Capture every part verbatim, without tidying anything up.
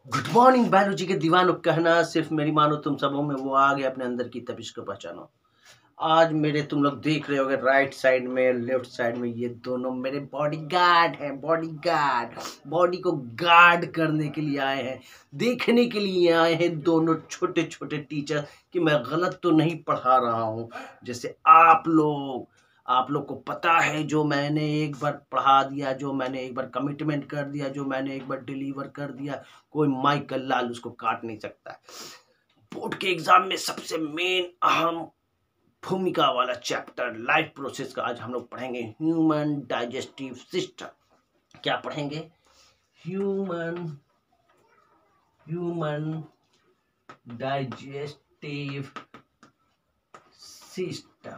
Good morning biology के दीवानों, कहना सिर्फ मेरी मानो तुम सबों में वो आ गया अपने अंदर की तपिश को पहचानो। आज मेरे तुम लोग देख रहे होगे राइट साइड में लेफ्ट साइड में, ये दोनों मेरे बॉडी गार्ड हैं। बॉडी गार्ड बॉडी को गार्ड करने के लिए आए हैं, देखने के लिए आए हैं दोनों छोटे छोटे टीचर कि मैं गलत तो नहीं पढ़ा रहा हूँ। जैसे आप लोग आप लोग को पता है, जो मैंने एक बार पढ़ा दिया, जो मैंने एक बार कमिटमेंट कर दिया, जो मैंने एक बार डिलीवर कर दिया, कोई माइकल लाल उसको काट नहीं सकता है। बोर्ड के एग्जाम में सबसे मेन अहम भूमिका वाला चैप्टर लाइफ प्रोसेस का आज हम लोग पढ़ेंगे, ह्यूमन डाइजेस्टिव सिस्टम। क्या पढ़ेंगे? Human human digestive system.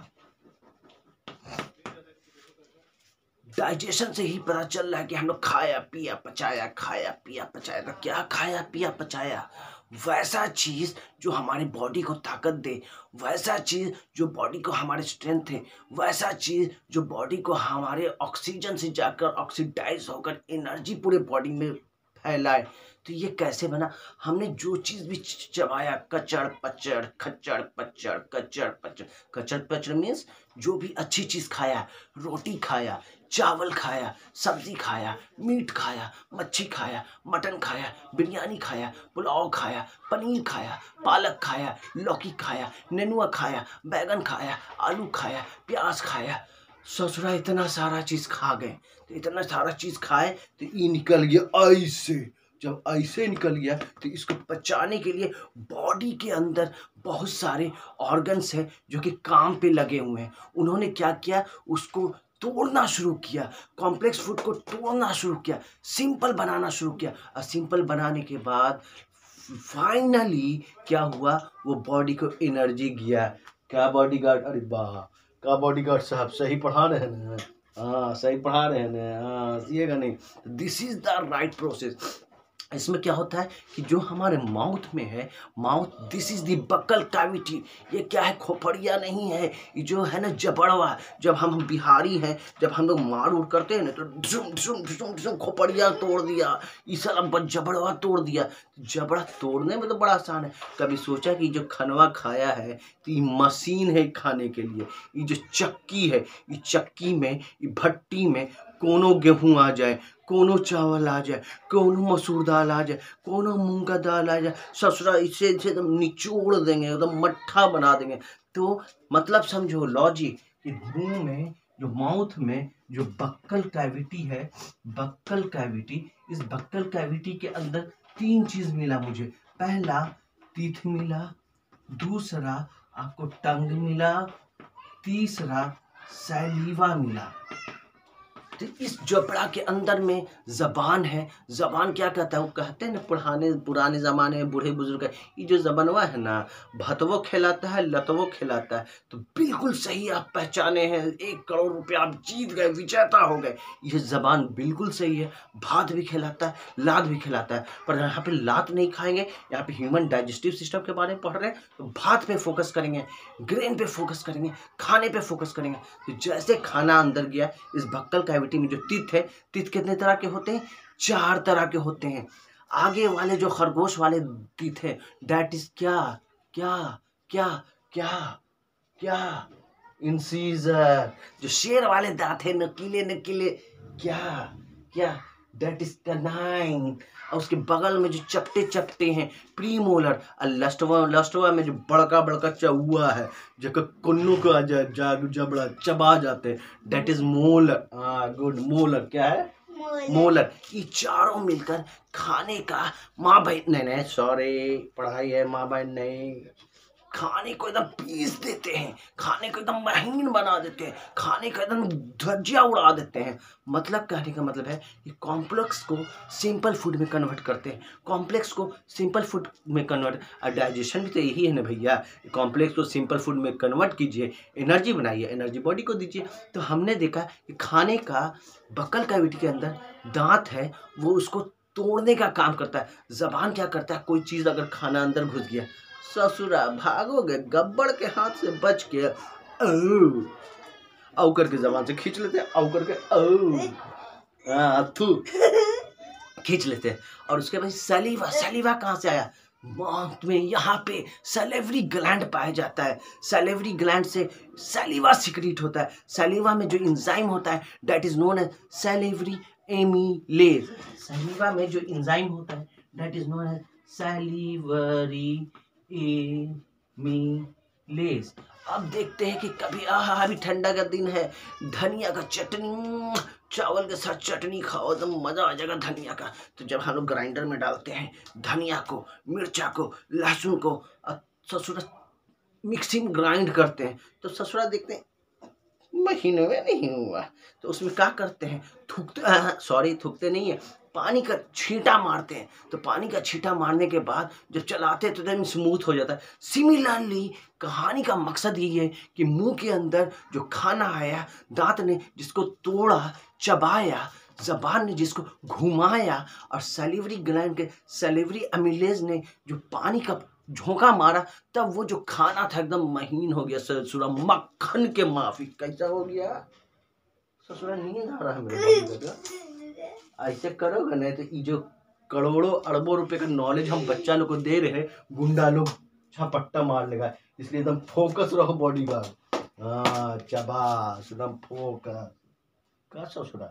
Digestion से ही पता चल रहा है कि हम लोग खाया पिया पचाया खाया पिया पचाया। तो क्या खाया पिया पचाया? वैसा चीज जो हमारे बॉडी को ताकत दे, वैसा चीज जो बॉडी को हमारे स्ट्रेंथ दे, वैसा चीज जो बॉडी को हमारे ऑक्सीजन से जाकर ऑक्सीडाइज होकर एनर्जी पूरे बॉडी में फैलाए। तो ये कैसे बना? हमने जो चीज भी चबाया, कचड़ पचड़ खच्चड़ पचड़ कचड़ पचड़। कचड़ पचड़ मीन्स जो भी अच्छी चीज खाया, रोटी खाया, चावल खाया, सब्जी खाया, मीट खाया, मच्छी खाया, मटन खाया, बिरयानी खाया, पुलाव खाया, पनीर खाया, पालक खाया, लौकी खाया, नेनुआ खाया, बैगन खाया, आलू खाया, प्याज खाया। ससुरा इतना सारा चीज खा गए। तो इतना सारा चीज खाए तो ये निकल गया ऐसे। जब ऐसे निकल गया तो इसको पचाने के लिए बॉडी के अंदर बहुत सारे ऑर्गन्स हैं जो कि काम पे लगे हुए हैं। उन्होंने क्या किया? उसको तोड़ना शुरू किया, कॉम्प्लेक्स फूड को तोड़ना शुरू किया, सिंपल बनाना शुरू किया। और सिंपल बनाने के बाद फाइनली क्या हुआ? वो बॉडी को एनर्जी गया। क्या बॉडी गार्ड? अरे वाह, क्या बॉडी गार्ड साहब, सही पढ़ा रहे हैं ना? हाँ, सही पढ़ा रहे हैं ना? हाँ, सीएगा नहीं। This is the right process. इसमें क्या होता है कि जो हमारे माउथ में है, mouth, this is the buccal cavity. ये क्या है? खोपड़िया नहीं है, ये जो है ना जबड़वा। जब हम बिहारी हैं, जब हम लोग मार उड़ करते हैं ना तो ढुम ढुम ढुम ढुम खोपड़िया तोड़ दिया, ये साला जबड़वा तोड़ दिया। जबड़ा तोड़ने में तो बड़ा आसान है। कभी सोचा कि जो खनवा खाया है तो ये मशीन है खाने के लिए। ये जो चक्की है, ये चक्की में, ये भट्टी में कोनो गेहूं आ जाए, कोनो चावल आ जाए, कोनो मसूर दाल आ जाए, कोनो मूंग का दाल आ जाए, ससुरा इसे इसे एकदम निचोड़ देंगे, एकदम मट्ठा बना देंगे। तो मतलब समझो लॉजिक कि मुंह में, जो माउथ में जो बक्कल कैविटी है, बक्कल कैविटी, इस बक्कल कैविटी के अंदर तीन चीज मिला मुझे। पहला टीथ मिला, दूसरा आपको टंग मिला, तीसरा सैलीवा मिला। तो इस जबड़ा के अंदर में जबान है। जबान क्या कहता है? वो कहते हैं ना पुराने पुराने जमाने में बूढ़े बुजुर्ग, ये जो जबानवा है ना, भतवो खिलाता है, लतवो खिलाता है। तो बिल्कुल सही आप पहचाने हैं। एक करोड़ रुपया आप जीत गए, विजेता हो गए। ये जबान बिल्कुल सही है। भात भी खिलाता है, लात भी खिलाता है। पर यहाँ पे लात नहीं खाएंगे, यहाँ पे ह्यूमन डाइजेस्टिव सिस्टम के बारे में पढ़ रहे हैं तो भात पे फोकस करेंगे, ग्रेन पे फोकस करेंगे, खाने पे फोकस करेंगे। तो जैसे खाना अंदर गया, इस बक्कल कैविटी में जो तीत है, तीत कितने तरह के होते हैं? चार तरह के होते हैं। आगे वाले जो खरगोश वाले तीत है, दैट इज क्या क्या क्या क्या क्या इंसीजर। जो शेर वाले दांत है, नकीले नकीले, क्या क्या दैट इज कनाइन। और उसके बगल में जो चपटे चपटे हैं, प्रीमोलर। और लस्टवा लस्टवा में जो बड़का बड़का चौआ है, जो कुन्नू को आ जाए जाग जबड़ा चबा जाते हैं, दैट इज मोलर। हाँ गुड, मोलर क्या है? मोलर। मोलर। ये चारों मिलकर खाने का, माँ बहन नहीं नहीं सॉरी पढ़ाई है, माँ बहन नहीं, खाने को एकदम पीस देते हैं, खाने को एकदम महीन बना देते हैं, खाने का एकदम धज्जियां उड़ा देते हैं। मतलब कहने का मतलब है कि कॉम्प्लेक्स को सिंपल फूड में कन्वर्ट करते हैं, कॉम्प्लेक्स को सिंपल फूड में कन्वर्ट। और डाइजेशन भी तो यही है ना भैया, कॉम्प्लेक्स को सिंपल फूड में कन्वर्ट कीजिए, एनर्जी बनाइए, एनर्जी बॉडी को दीजिए। तो हमने देखा कि खाने का बक्कल कैविटी के अंदर दांत है, वो उसको तोड़ने का काम करता है। जबान क्या करता है? कोई चीज़ अगर खाना अंदर घुस गया, ससुरा भागोगे गब्बड़ के हाथ से बच के औ औ करके जबान से खींच लेते हैं, औ करके औ। हाँ थू खींच लेते हैं। और उसके बाद सलीवा, सलीवा कहाँ से आया? माउथ में यहाँ पे सैलिवरी ग्लैंड पाया जाता है। सैलिवरी ग्लैंड से सलीवा सिक्रीट होता है। सलीवा में जो एंजाइम होता है that is known as salivary amylase. Saliva में जो एंजाइम होता है that is known as salivary amylase. अब देखते हैं कि कभी आहा अभी ठंडा का दिन है, धनिया का चटनी, चावल के साथ चटनी खाओ तो मजा आ जाएगा धनिया का। तो जब हम लोग ग्राइंडर में डालते हैं धनिया को, मिर्चा को, लहसुन को, ससुरा मिक्सिंग ग्राइंड करते हैं, तो ससुरा देखते हैं महीनों में नहीं हुआ, तो उसमें क्या करते हैं, थूकते, सॉरी थूकते नहीं है, पानी का छींटा मारते हैं। तो पानी का छींटा मारने के बाद जब चलाते हैं तो एकदम स्मूथ हो जाता है। सिमिलरली कहानी का मकसद ये है कि मुंह के अंदर जो खाना आया, दांत ने जिसको तोड़ा, चबाया, जबान ने जिसको घुमाया, और सैलिवरी ग्लैंड के सैलिवरी एमिलेज ने जो पानी का झोंका मारा, तब वो जो खाना था एकदम महीन हो गया। ससुरा मक्खन के माफी कैसा हो गया? ससुरा नींद आ रहा है मेरे। ऐसे करोगे नहीं तो ये जो करोड़ों अरबों रुपए का नॉलेज हम बच्चा लोग को दे रहे हैं, गुंडा लोग छपट्टा मार लेगा। इसलिए एकदम फोकस रहो बॉडी का। हाँ शाबाश, एकदम फोकस। क्या ससुरा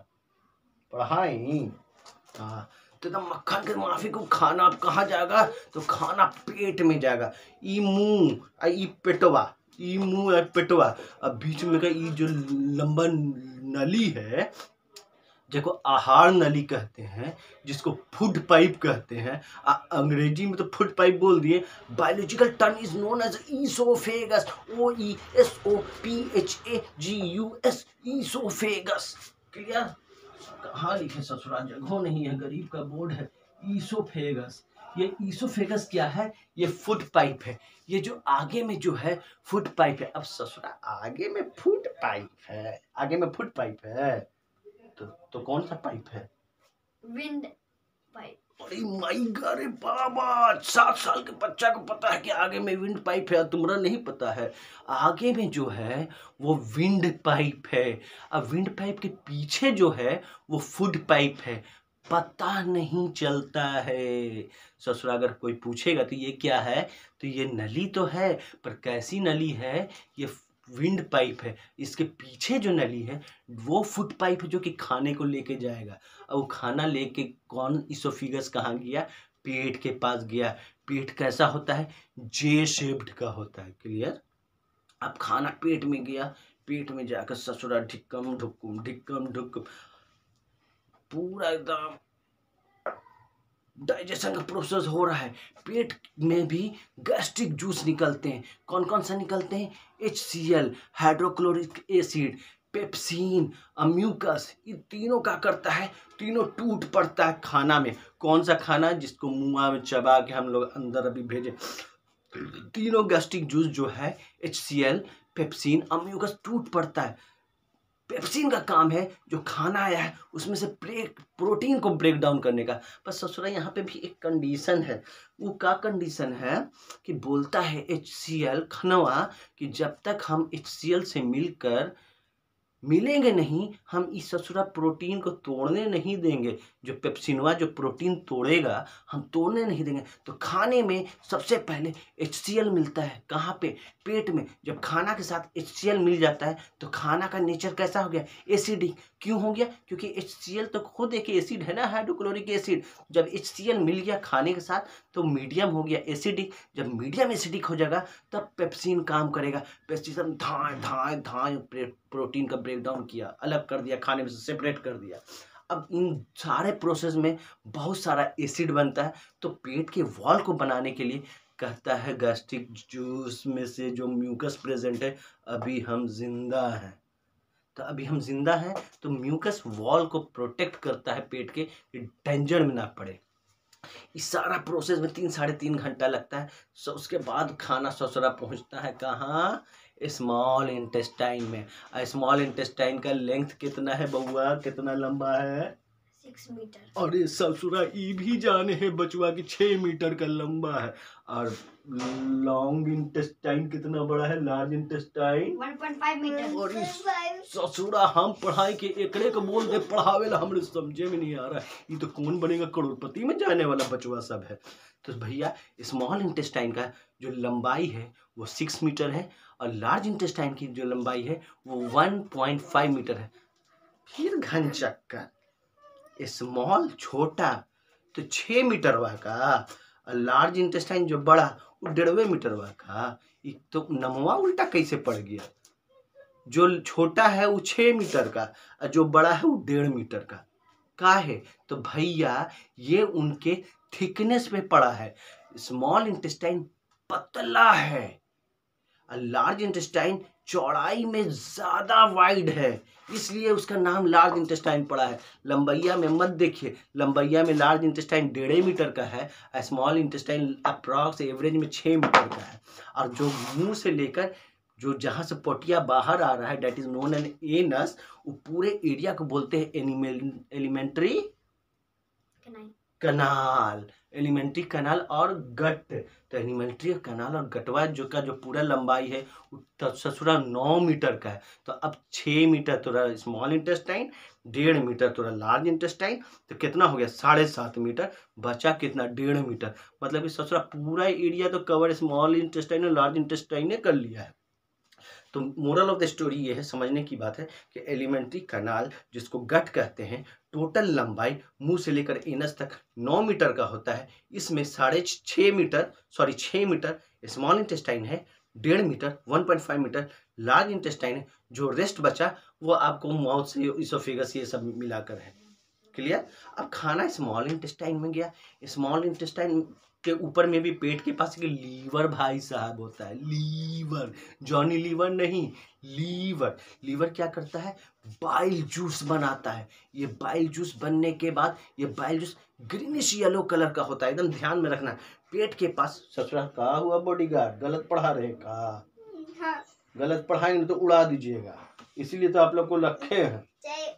पढ़ाई? हाँ, तो एकदम मक्खन के माफी को खाना अब कहाँ जाएगा? तो खाना पेट में जाएगा। ई मुंह, ई पेटवा, ई मुंह है पेटवा। अब बीच में का ई जो लंबा नली है जिसको आहार नली कहते हैं, जिसको फूड पाइप कहते हैं, आ, अंग्रेजी में तो फूड पाइप बोल दिए। Biological term is known as oesophagus, O E S O P H A G U S, oesophagus. Clear? कहाँ लिखे ससुरा, जगह नहीं है, गरीब का बोर्ड है। ईसोफेगस, ये ईसोफेगस क्या है? ये फूड पाइप है। ये जो आगे में जो है फूड पाइप है। अब ससुरा आगे में फूड पाइप है, आगे में फूड पाइप है, तो, तो कौन सा पाइप है? Wind pipe. अरे माई गॉड, बाबा सात साल के बच्चा को पता है कि आगे में विंड पाइप है, तुम्हारा नहीं पता है। आगे में जो है वो विंड पाइप है। अब विंड पाइप के पीछे जो है वो फूड पाइप है। पता नहीं चलता है। ससुरा अगर कोई पूछेगा तो ये क्या है, तो ये नली तो है, पर कैसी नली है? ये विंड पाइप है। इसके पीछे जो नली है वो फूड पाइप है जो कि खाने को लेके जाएगा। अब वो खाना लेके कौन इसोफिगस कहाँ गया? पेट के पास गया। पेट कैसा होता है? जे शेप्ड का होता है। क्लियर? अब खाना पेट में गया, पेट में जाकर ससुरा ढिक्कम ढुक्कुम ढिक्कम ढुक्कुम पूरा एकदम डाइजेशन का प्रोसेस हो रहा है। पेट में भी गैस्ट्रिक जूस निकलते हैं। कौन कौन सा निकलते हैं? H C L, hydrochloric acid, pepsin, mucus. ये तीनों क्या करता है? तीनों टूट पड़ता है खाना में। कौन सा खाना? जिसको मुंह में चबा के हम लोग अंदर अभी भेजे। तीनों गैस्ट्रिक जूस जो है H C L, pepsin, mucus टूट पड़ता है। पेप्सिन का काम है जो खाना आया है उसमें से ब्रेक प्रोटीन को ब्रेक डाउन करने का। पर ससुरा यहाँ पे भी एक कंडीशन है। वो क्या कंडीशन है कि बोलता है एच सी एल खनवा कि जब तक हम एच सी एल से मिलकर मिलेंगे नहीं, हम इस ससुरा प्रोटीन को तोड़ने नहीं देंगे। जो पेप्सिनवा जो प्रोटीन तोड़ेगा हम तोड़ने नहीं देंगे। तो खाने में सबसे पहले एच सी एल मिलता है। कहाँ पे? पेट में। जब खाना के साथ एच सी एल मिल जाता है तो खाना का नेचर कैसा हो गया? एसिडिक। क्यों हो गया? क्योंकि एच सी एल तो खुद एक एसिड है ना, हाइड्रोक्लोरिक एसिड। जब एच सी एल मिल गया खाने के साथ तो मीडियम हो गया एसिडिक। जब मीडियम एसिडिक हो जाएगा तब पेप्सिन काम करेगा। पेप्सिन धाए धाए धाए प्रोटीन का ब्रेक डाउन किया, अलग कर दिया, खाने में से सेपरेट कर दिया। अब इन सारे प्रोसेस में बहुत सारा एसिड बनता है। तो पेट के वॉल को बनाने के लिए कहता है गैस्ट्रिक जूस में से जो म्यूकस प्रेजेंट है, अभी हम जिंदा हैं। तो अभी हम जिंदा हैं तो म्यूकस वॉल को प्रोटेक्ट करता है पेट के, डेंजर में ना पड़े। इस सारा प्रोसेस में तीन साढ़े तीन घंटा लगता है। सो उसके बाद खाना ससुरा पहुंचता है कहाँ? स्मॉल इंटेस्टाइन में। स्मॉल इंटेस्टाइन का लेंथ कितना है बउआ? कितना लंबा है? Six metre. अरे ससुरा ई भी जाने हैं बचवा की छह मीटर का लंबा है। और लॉन्ग इंटेस्टाइन कितना बड़ा है, large intestine one point five metre. और इस ससुरा हम पढ़ाई के एकड़े को बोल दे पढ़ावे ला हमरे समझे में नहीं आ रहा है। ये तो कौन बनेगा, करोड़पति में जाने वाला बचवा सब है। तो भैया स्मॉल इंटेस्टाइन का जो लंबाई है वो सिक्स मीटर है और लार्ज इंटेस्टाइन की जो लंबाई है वो वन पॉइंट फाइव मीटर है। फिर घन चक्कर स्मॉल छोटा तो छः मीटर वा का और लार्ज इंटेस्टाइन जो बड़ा वो डेढ़वे मीटर वा का। एक तो नमवा उल्टा कैसे पड़ गया, जो छोटा है वो छः मीटर का और जो बड़ा है वो डेढ़ मीटर का का है। तो भैया ये उनके थिकनेस पे पड़ा है। स्मॉल इंटेस्टाइन पतला है और लार्ज इंटेस्टाइन चौड़ाई में ज्यादा वाइड है, इसलिए उसका नाम लार्ज इंटेस्टाइन पड़ा है। लंबैया में मत देखिए, लंबैया में लार्ज इंटेस्टाइन डेढ़ मीटर का है, स्मॉल इंटेस्टाइन अप्रॉक्स एवरेज में छः मीटर का है। और जो मुंह से लेकर जो जहाँ से पोटिया बाहर आ रहा है that is known an anus, वो पूरे एरिया को बोलते हैं एलिमेंट्री कनाल, एलिमेंट्री कनाल और गट। तो एलिमेंट्री कनाल और गटवा जो का जो पूरा लंबाई है तो ससुरा नौ मीटर का है। तो अब छः मीटर तोरा स्मॉल इंटेस्टाइन, डेढ़ मीटर तोरा लार्ज इंटेस्टाइन, तो कितना हो गया साढ़े सात मीटर, बचा कितना डेढ़ मीटर। मतलब कि ससुरा पूरा एरिया तो कवर स्मॉल इंटेस्टाइन और लार्ज इंटेस्टाइन ने कर लिया है। तो मोरल ऑफ द स्टोरी ये है, समझने की बात है कि एलिमेंट्री कनाल जिसको गट कहते हैं, टोटल लंबाई मुंह से लेकर एनस तक नौ मीटर का होता है। इसमें साढ़े छः मीटर सॉरी छः मीटर स्मॉल इंटेस्टाइन है, डेढ़ metre one point five metre large intestine है, जो रेस्ट बचा वो आपको माउथ से इसोफेगस ये सब मिलाकर है। क्लियर। अब खाना स्मॉल इंटेस्टाइन में गया, स्मॉल इंटेस्टाइन के ऊपर में भी पेट के पास के लीवर भाई साहब होता है। लीवर, जॉनी लीवर नहीं, लीवर। लीवर क्या करता है, बाइल जूस बनाता है। ये बाइल जूस बनने के बाद ये bile juice greenish yellow colour का होता है, एकदम ध्यान में रखना। पेट के पास ससुरा का हुआ बॉडीगार्ड, गलत पढ़ा रहे का, हाँ। गलत पढ़ाएंगे तो उड़ा दीजिएगा, इसीलिए तो आप लोग को रखे हैं।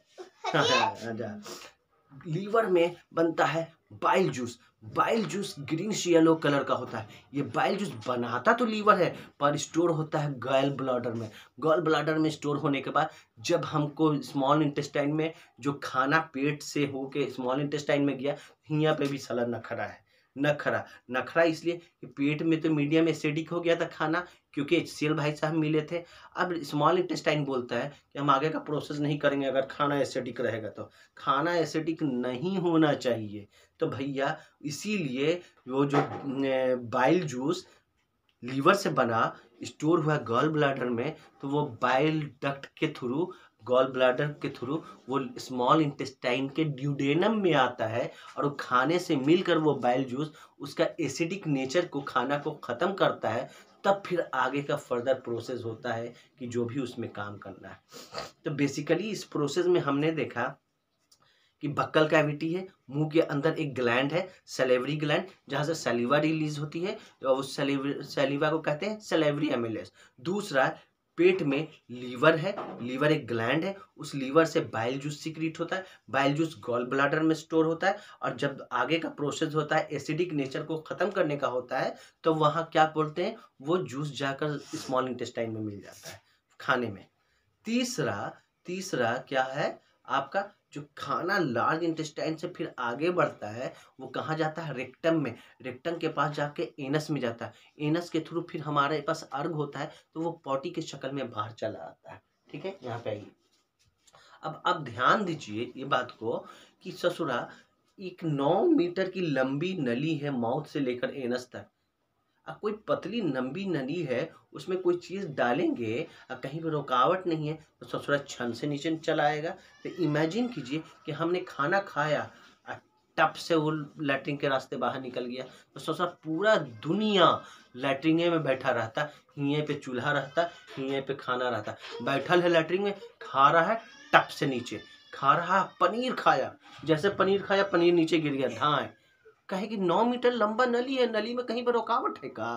लीवर में बनता है bile juice. Bile juice green yellow colour का होता है। ये बाइल जूस बनाता तो लीवर है पर स्टोर होता है गॉल ब्लैडर में। गॉल ब्लैडर में स्टोर होने के बाद जब हमको स्मॉल इंटेस्टाइन में जो खाना पेट से होके स्मॉल इंटेस्टाइन में गया, यहाँ पे भी साला नखरा है। नखरा नखरा इसलिए कि पेट में तो मीडियम एसिडिक हो गया था खाना, क्योंकि एचसीएल भाई साहब मिले थे। अब स्मॉल इंटेस्टाइन बोलता है कि हम आगे का प्रोसेस नहीं करेंगे अगर खाना एसिडिक रहेगा तो। खाना एसिडिक नहीं होना चाहिए, तो भैया इसीलिए वो जो बाइल जूस लीवर से बना स्टोर हुआ गॉल ब्लैडर में, तो वो बाइल डक्ट के थ्रू गॉल ब्लैडर के थ्रू वो स्मॉल इंटेस्टाइन के ड्यूडेनम में आता है और वो खाने से मिलकर वो बाइल जूस उसका एसिडिक नेचर को खाना को ख़त्म करता है। तब फिर आगे का फर्दर प्रोसेस होता है कि जो भी उसमें काम करना है। तो बेसिकली इस प्रोसेस में हमने देखा कि बक्कल कैविटी है, मुंह के अंदर एक ग्लैंड है सलेवरी ग्लैंड, जहाँ से सलीवा रिलीज होती है और उस सलीवा को कहते हैं सलेवरी एमिलेस। दूसरा पेट में लीवर है, लीवर एक ग्लैंड है, उस लीवर से बाइल जूस सीक्रेट होता है। बाइल जूस गॉल ब्लैडर में स्टोर होता है और जब आगे का प्रोसेस होता है एसिडिक नेचर को ख़त्म करने का होता है, तो वहाँ क्या बोलते हैं, वो जूस जाकर स्मॉल इंटेस्टाइन में मिल जाता है खाने में। तीसरा तीसरा क्या है आपका, जो खाना लार्ज इंटेस्टाइन से फिर आगे बढ़ता है वो कहाँ जाता है, रेक्टम में। रेक्टम के पास जाके एनस में जाता है। एनस के थ्रू फिर हमारे पास अर्ग होता है, तो वो पॉटी के शक्ल में बाहर चला आता है। ठीक है, यहाँ पे आइए। अब अब ध्यान दीजिए ये बात को कि ससुरा एक नौ मीटर की लंबी नली है माउथ से लेकर एनस तक। अब कोई पतली लंबी नली है, उसमें कोई चीज़ डालेंगे और कहीं पर रुकावट नहीं है तो ससुरा छन से नीचे चला आएगा। तो इमेजिन कीजिए कि हमने खाना खाया और टप से वो लैट्रिन के रास्ते बाहर निकल गया, तो ससुरा पूरा दुनिया लैट्रिन में बैठा रहता, हिये पे चूल्हा रहता, हिये पे खाना रहता। बैठल है लैट्रिन में, खा रहा है टप से नीचे, खा रहा पनीर खाया, जैसे पनीर खाया पनीर नीचे गिर गया धाए। कहे कि नौ मीटर लंबा नली है, नली में कहीं पर रुकावट है का,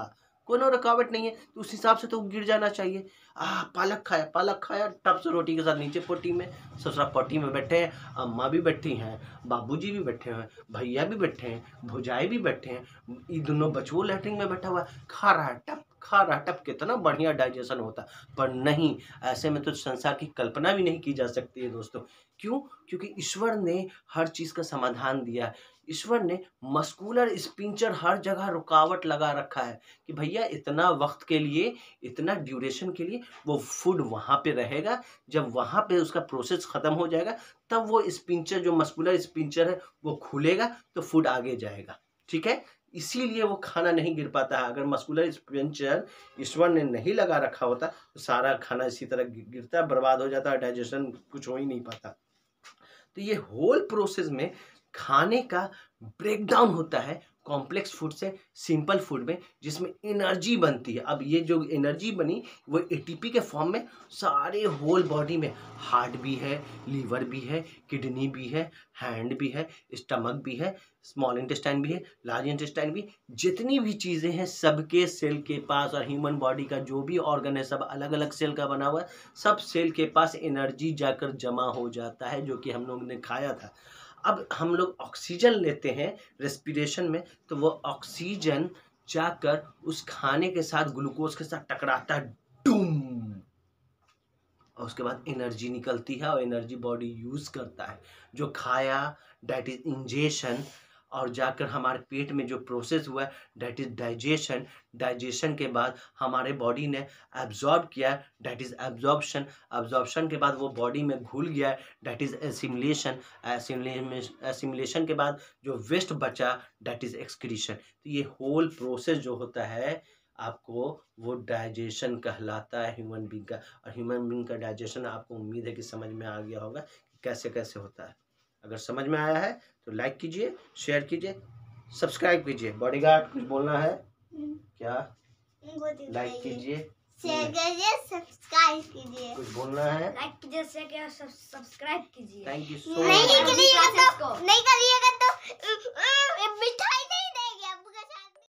कोनो रुकावट नहीं है, तो उस हिसाब से तो गिर जाना चाहिए। आ पालक खाया, पालक खाया, टप से रोटी के साथ नीचे पोटी में, ससुरा पोटी में बैठे हैं, अम्मा भी बैठी हैं, बाबूजी भी बैठे हैं, भैया भी बैठे हैं, भौजाई भी बैठे हैं, ये दोनों बचवो लैट्रिन में बैठा हुआ है, खा रहा है टप, खा रहा है टप, कितना बढ़िया डाइजेशन होता। पर नहीं, ऐसे में तो संसार की कल्पना भी नहीं की जा सकती है दोस्तों। क्यों? क्योंकि ईश्वर ने हर चीज़ का समाधान दिया है। ईश्वर ने मस्कुलर स्पिंचर हर जगह रुकावट लगा रखा है कि भैया इतना वक्त के लिए, इतना ड्यूरेशन के लिए वो फूड वहाँ पे रहेगा, जब वहाँ पे उसका प्रोसेस ख़त्म हो जाएगा तब वो स्पिंचर, जो मस्कुलर स्पिंचर है, वो खुलेगा तो फूड आगे जाएगा। ठीक है, इसीलिए वो खाना नहीं गिर पाता है। अगर मस्कुलर स्पिंचर ईश्वर ने नहीं लगा रखा होता तो सारा खाना इसी तरह गिरता, बर्बाद हो जाता, डाइजेशन कुछ हो ही नहीं पाता। तो ये होल प्रोसेस में खाने का ब्रेकडाउन होता है कॉम्प्लेक्स फूड से सिंपल फूड में, जिसमें एनर्जी बनती है। अब ये जो एनर्जी बनी वो एटीपी के फॉर्म में सारे होल बॉडी में, हार्ट भी है, लीवर भी है, किडनी भी है, हैंड भी है, स्टमक भी है, स्मॉल इंटेस्टाइन भी है, लार्ज इंटेस्टाइन भी, जितनी भी चीज़ें हैं सबके सेल के पास, और ह्यूमन बॉडी का जो भी ऑर्गन है सब अलग अलग सेल का बना हुआ है, सब सेल के पास एनर्जी जाकर जमा हो जाता है, जो कि हम लोग ने खाया था। अब हम लोग ऑक्सीजन लेते हैं रेस्पिरेशन में, तो वो ऑक्सीजन जाकर उस खाने के साथ ग्लूकोज के साथ टकराता है, डूम, और उसके बाद एनर्जी निकलती है और एनर्जी बॉडी यूज करता है। जो खाया डैट इज इंजेशन, और जाकर हमारे पेट में जो प्रोसेस हुआ है डैट इज डाइजेशन। डाइजेशन के बाद हमारे बॉडी ने एब्जॉर्ब किया, डैट इज एब्जॉर्प्शन। एब्जॉर्प्शन के बाद वो बॉडी में घुल गया, डैट इज एसिमिलेशन। एसिमिलेशन के बाद जो वेस्ट बचा डैट इज एक्सक्रीशन। तो ये होल प्रोसेस जो होता है आपको, वो डाइजेशन कहलाता है ह्यूमन बीइंग का। और ह्यूमन बीइंग का डाइजेशन आपको उम्मीद है कि समझ में आ गया होगा कि कैसे कैसे होता है। अगर समझ में आया है तो लाइक कीजिए, शेयर कीजिए, सब्सक्राइब कीजिए। बॉडीगार्ड कुछ बोलना है क्या? लाइक कीजिए, शेयर कीजिए, सब्सक्राइब कीजिए। कुछ बोलना है? लाइक कीजिए, शेयर कीजिए, सब्सक्राइब कीजिए। थैंक यू सो नहीं मच। करिएगा तो नहीं करिएगा तो मिठाई